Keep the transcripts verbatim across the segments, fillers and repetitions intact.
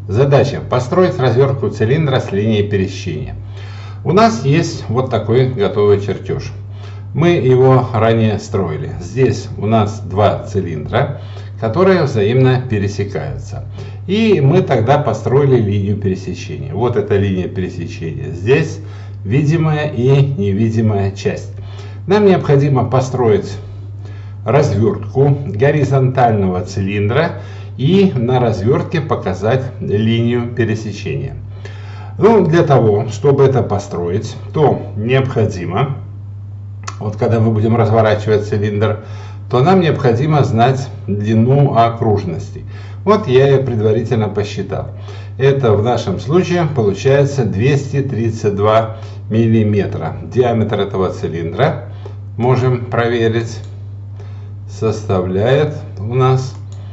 Задача: построить развертку цилиндра с линией пересечения. У нас есть вот такой готовый чертеж. Мы его ранее строили. Здесь у нас два цилиндра, которые взаимно пересекаются. И мы тогда построили линию пересечения. Вот эта линия пересечения. Здесь видимая и невидимая часть. Нам необходимо построить развертку горизонтального цилиндра и на развертке показать линию пересечения. Ну, для того, чтобы это построить, то необходимо, вот когда мы будем разворачивать цилиндр, то нам необходимо знать длину окружности. Вот я ее предварительно посчитал. Это в нашем случае получается двести тридцать два миллиметра. Диаметр этого цилиндра, можем проверить, составляет у нас,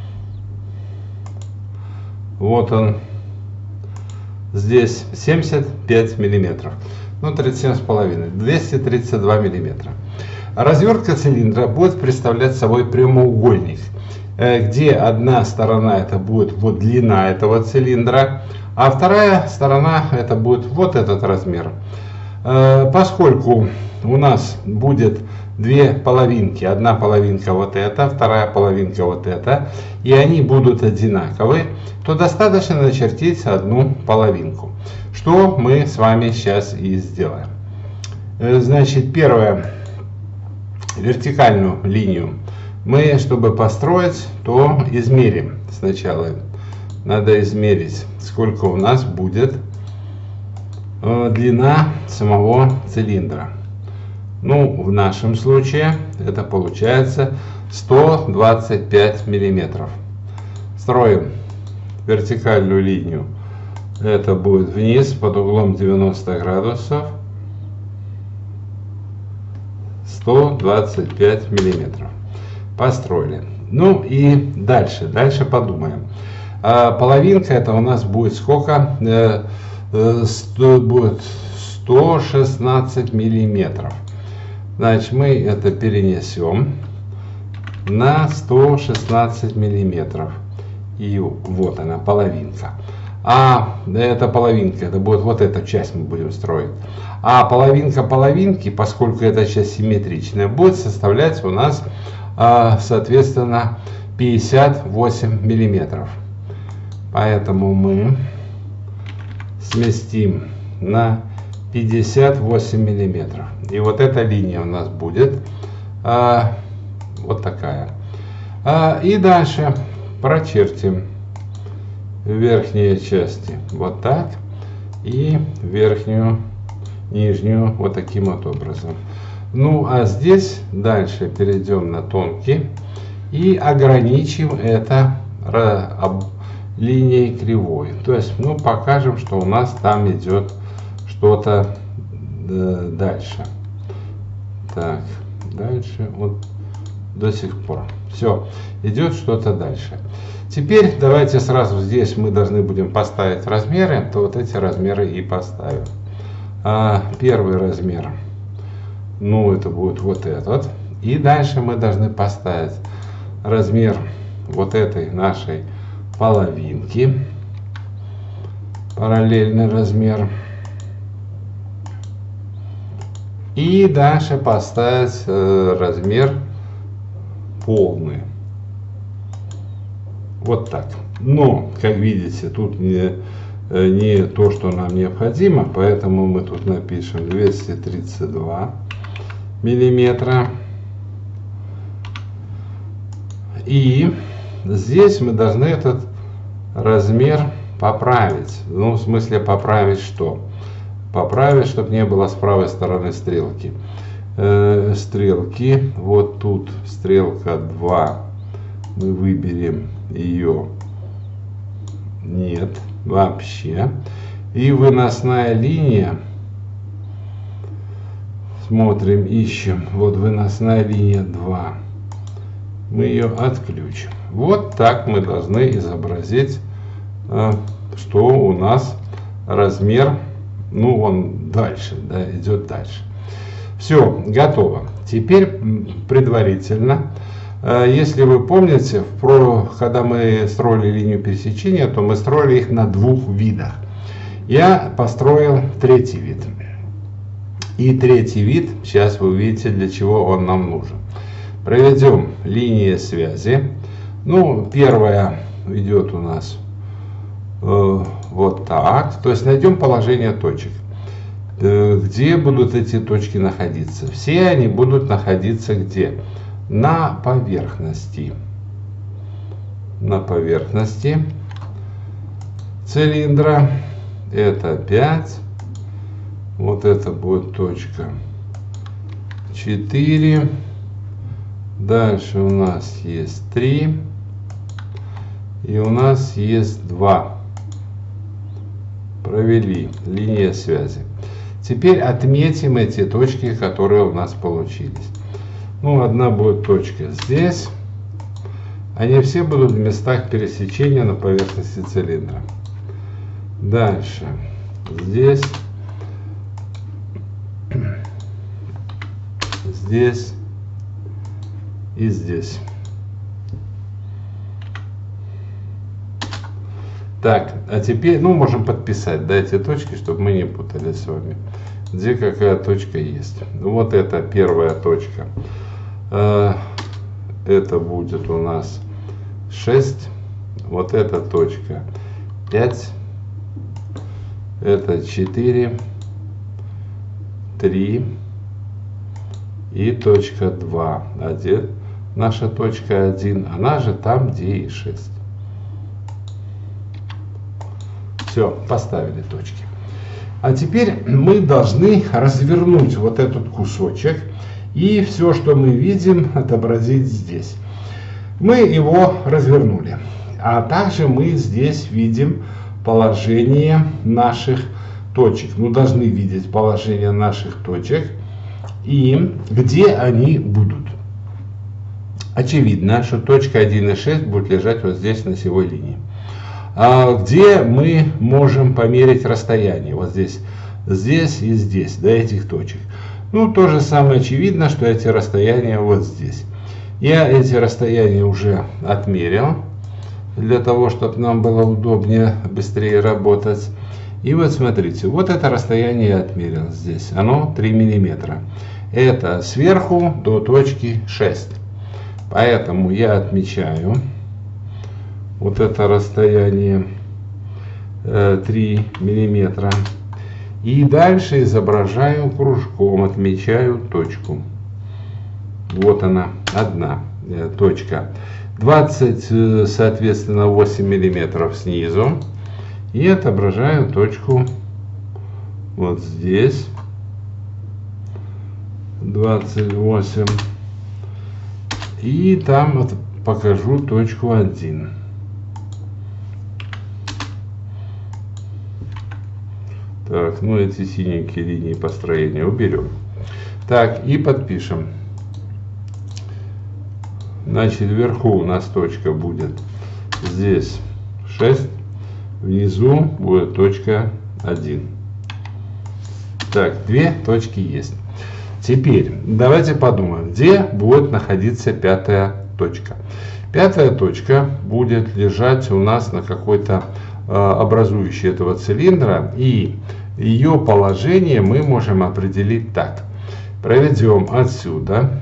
вот он, здесь семьдесят пять миллиметров. Ну, тридцать семь с половиной, двести тридцать два миллиметра. Развертка цилиндра будет представлять собой прямоугольник, где одна сторона это будет вот длина этого цилиндра, а вторая сторона это будет вот этот размер. Поскольку у нас будет две половинки, одна половинка вот эта, вторая половинка вот эта, и они будут одинаковые, то достаточно начертить одну половинку, что мы с вами сейчас и сделаем. Значит, первое, вертикальную линию мы, чтобы построить, то измерим сначала. Надо измерить, сколько у нас будет длина самого цилиндра. Ну, в нашем случае это получается сто двадцать пять миллиметров. Строим вертикальную линию. Это будет вниз под углом девяносто градусов. сто двадцать пять миллиметров. Построили. Ну и дальше. Дальше подумаем. А половинка это у нас будет сколько? Э, э, сто, будет сто шестнадцать миллиметров. Значит, мы это перенесем на сто шестнадцать миллиметров. И вот она, половинка. А эта половинка, это будет вот эта часть мы будем строить. А половинка половинки, поскольку эта часть симметричная, будет составлять у нас, соответственно, пятьдесят восемь миллиметров. Поэтому мы сместим на пятьдесят восемь миллиметров. И вот эта линия у нас будет а, вот такая. А, и дальше прочертим верхние части вот так. И верхнюю, нижнюю вот таким вот образом. Ну а здесь дальше перейдем на тонкий и ограничим это линией кривой. То есть, ну, покажем, что у нас там идет что-то э, дальше. Так, дальше вот до сих пор. Все, идет что-то дальше. Теперь давайте сразу здесь мы должны будем поставить размеры, то вот эти размеры и поставим. А, первый размер, ну, это будет вот этот. И дальше мы должны поставить размер вот этой нашей половинки. Параллельный размер. И дальше поставить э, размер полный. Вот так. Но, как видите, тут не, не то, что нам необходимо, поэтому мы тут напишем двести тридцать два миллиметра. И здесь мы должны этот размер поправить. Ну, в смысле поправить что? Поправить, чтобы не было с правой стороны стрелки. Э, стрелки, вот тут стрелка два, мы выберем ее, нет, вообще. И выносная линия, смотрим, ищем, вот выносная линия два, мы ее отключим. Вот так мы должны изобразить, э, что у нас размер, ну, он дальше, да, идет дальше. Все, готово. Теперь предварительно Если вы помните, когда мы строили линию пересечения, то мы строили их на двух видах. Я построил третий вид. И третий вид, сейчас вы увидите, для чего он нам нужен. Проведем линии связи. Ну, первая идет у нас э, вот так. То есть найдем положение точек. Э, где будут эти точки находиться? Все они будут находиться где? На поверхности. На поверхности цилиндра. Это пять. Вот это будет точка четыре. Дальше у нас есть три. И у нас есть два. Провели линия связи. Теперь отметим эти точки, которые у нас получились. Ну, одна будет точка здесь. Они все будут в местах пересечения на поверхности цилиндра. Дальше. Здесь. Здесь. И здесь. Так, а теперь, ну, можем подписать, да, эти точки, чтобы мы не путались с вами. Где какая точка есть. Вот это первая точка. Это будет у нас шесть. Вот эта точка пять. Это четыре. три. И точка два. один. Наша точка один. Она же там, где и шесть. Все, поставили точки. А теперь мы должны развернуть вот этот кусочек и все, что мы видим, отобразить здесь. Мы его развернули. А также мы здесь видим положение наших точек. Мы должны видеть положение наших точек и где они будут. Очевидно, что точка один и шесть будет лежать вот здесь на осевой линии. А где мы можем померить расстояние? Вот здесь, здесь и здесь, до этих точек. Ну, то же самое очевидно, что эти расстояния вот здесь. Я эти расстояния уже отмерил, для того, чтобы нам было удобнее, быстрее работать. И вот смотрите, вот это расстояние я отмерил здесь. Оно три миллиметра. Это сверху до точки шесть. Поэтому я отмечаю вот это расстояние э, три миллиметра. И дальше изображаю кружком, отмечаю точку. Вот она, одна э, точка. двадцать, э, соответственно, восемь миллиметров снизу. И отображаю точку вот здесь. двадцать восемь. И там вот покажу точку один. Так, ну эти синенькие линии построения уберем. Так, и подпишем. Значит, вверху у нас точка будет здесь шесть, внизу будет точка один. Так, две точки есть. Теперь давайте подумаем, где будет находиться пятая точка. Пятая точка будет лежать у нас на какой-то э, образующей этого цилиндра, и ее положение мы можем определить так. Проведем отсюда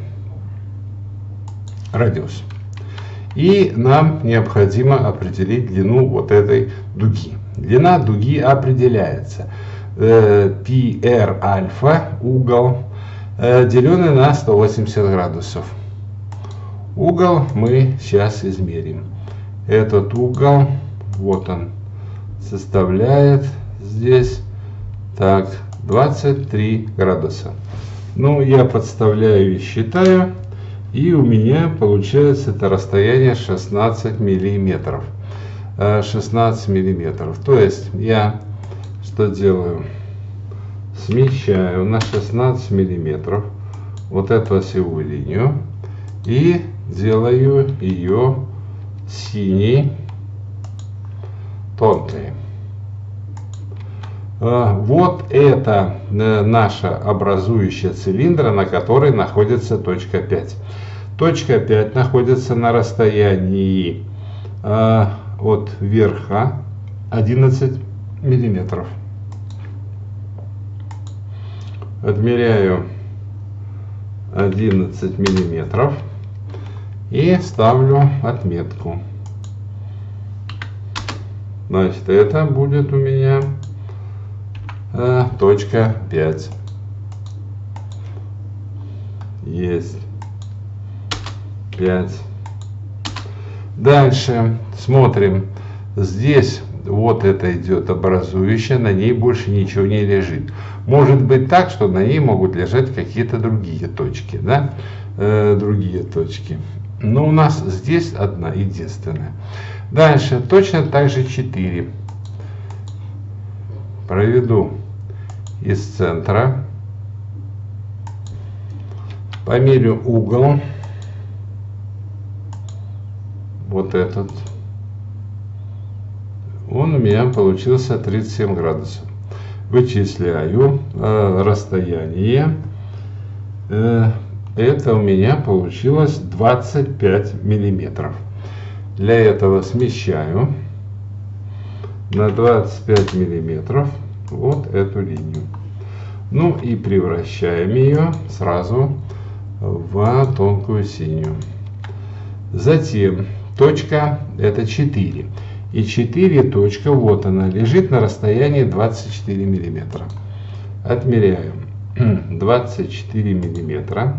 радиус. И нам необходимо определить длину вот этой дуги. Длина дуги определяется. Э, пи эр альфа, угол, э, деленный на сто восемьдесят градусов. Угол мы сейчас измерим. Этот угол, вот он, составляет здесь так двадцать три градуса. Ну, я подставляю и считаю. И у меня получается это расстояние шестнадцать миллиметров. шестнадцать миллиметров. То есть я что делаю? Смещаю на шестнадцать миллиметров вот эту осевую линию и делаю ее синей, тонкой. Вот это наша образующая цилиндра, на которой находится точка пять. Точка пять находится на расстоянии э, от верха одиннадцать миллиметров. Отмеряю одиннадцать миллиметров и ставлю отметку. Значит, это будет у меня э, точка пять. Есть пять. Дальше смотрим. Здесь вот это идет образующая, на ней больше ничего не лежит. Может быть так, что на ней могут лежать какие-то другие точки, да, э, другие точки. Но у нас здесь одна единственная. Дальше точно так же четыре. Проведу из центра. Померю угол. Вот этот. Он у меня получился тридцать семь градусов. Вычисляю э, расстояние. Э, это у меня получилось двадцать пять миллиметров. Для этого смещаю на двадцать пять миллиметров вот эту линию. Ну и превращаем ее сразу в тонкую синюю. Затем точка это четыре. И четыре точка, вот она, лежит на расстоянии двадцать четыре миллиметра. Отмеряем двадцать четыре миллиметра.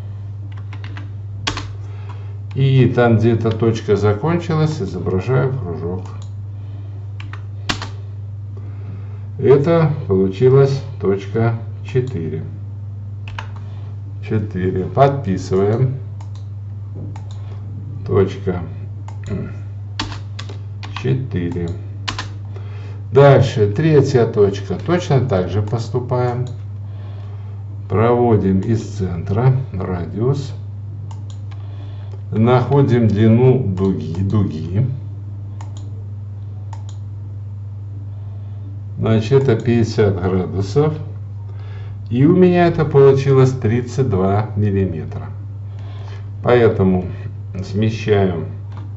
И там, где эта точка закончилась, изображаю кружок. Это получилась точка четыре. четыре. Подписываем. Точка четыре. Дальше третья точка. Точно так же поступаем. Проводим из центра радиус. Находим длину дуги. дуги. Значит, это пятьдесят градусов. И у меня это получилось тридцать два миллиметра. Поэтому смещаем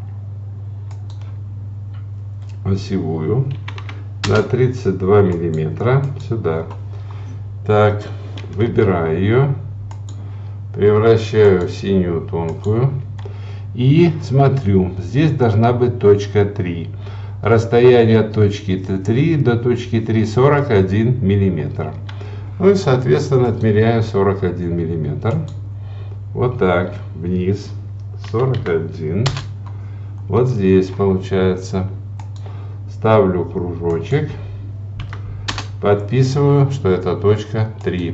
осевую на тридцать два миллиметра сюда. Так, выбираю ее, превращаю в синюю тонкую и смотрю, здесь должна быть точка три. Расстояние от точки три до точки три сорок один миллиметр. Ну и соответственно отмеряю сорок один миллиметр. Вот так вниз сорок один. Вот здесь получается. Ставлю кружочек, подписываю, что это точка три.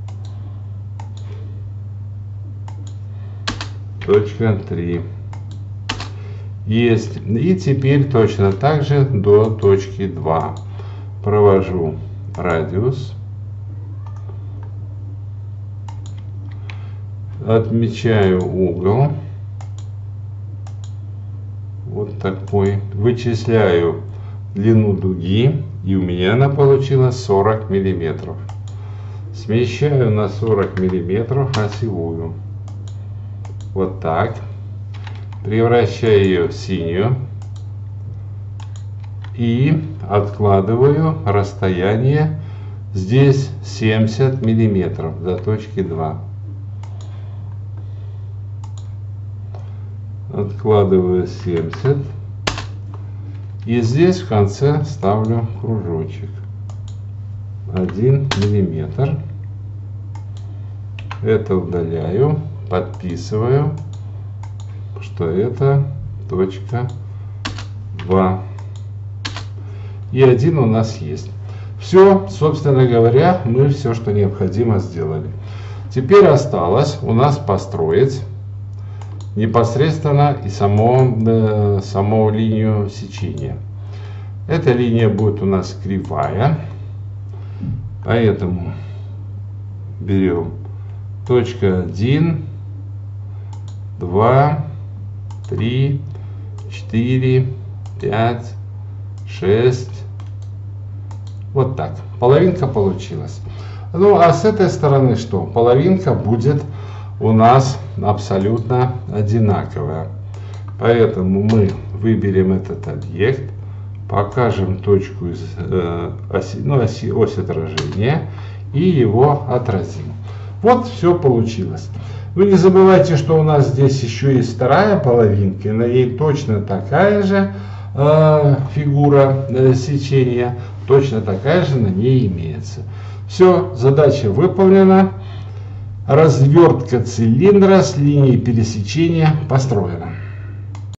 Точка три. Есть. И теперь точно так же до точки два. Провожу радиус. Отмечаю угол. Вот такой. Вычисляю длину дуги, и у меня она получилась сорок миллиметров. Смещаю на сорок миллиметров осевую. Вот так. Превращаю ее в синюю. И откладываю расстояние здесь семьдесят миллиметров до точки два. Откладываю семьдесят. И здесь в конце ставлю кружочек. один миллиметр. Это удаляю. Подписываю, что это точка два. И один у нас есть. Все, собственно говоря, мы все, что необходимо, сделали. Теперь осталось у нас построить непосредственно и само, э, саму линию сечения. Эта линия будет у нас кривая, поэтому берем точка один, два, три, четыре, пять, шесть. Вот так. Половинка получилась. Ну а с этой стороны что? Половинка будет у нас абсолютно одинаковая. Поэтому мы выберем этот объект, покажем точку из э, оси, ну, оси, ось отражения и его отразим. Вот все получилось. Вы не забывайте, что у нас здесь еще есть вторая половинка, и на ней точно такая же э, фигура э, сечения, точно такая же на ней имеется. Все, задача выполнена. Развертка цилиндра с линией пересечения построена.